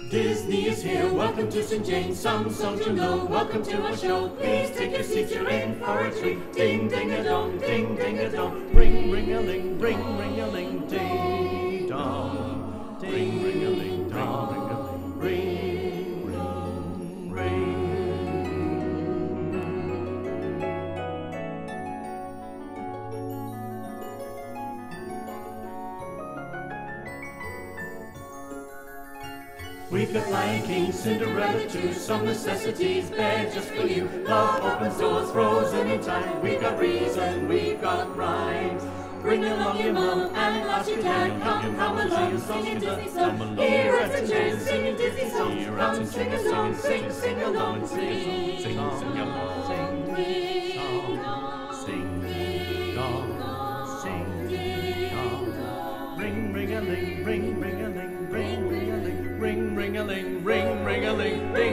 Disney is here, welcome to St. James, some songs you know, welcome to our show. Please take your seats, you're in for a treat. Ding, ding-a-dong, ding, ding-a-dong. Ring, ring-a-ling, ring, ring-a-ling, ding-dong. Ding, ring-a-ling, dong, ring-a-ling, ring, ring, ring. We've got Lion King, Cinderella too, some necessities bare just for you. Love opens doors, frozen in time. We've got reason, we've got rhymes. Bring along your mom and ask your dad. Come along, sing a Disney song. Here at St. James, singing Disney songs. Come sing a song, sing along, sing along, sing, sing along, sing along, sing along. Ring-a-ling, ring-a-ling, ring-a-ling, ring-a-ling, ring-a-ling, ring-a-ling, ring.